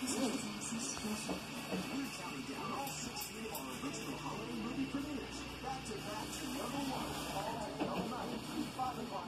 We're counting down all 16 of our original holiday movie premieres. Back to back to #1, all day, all night, 5 o'clock.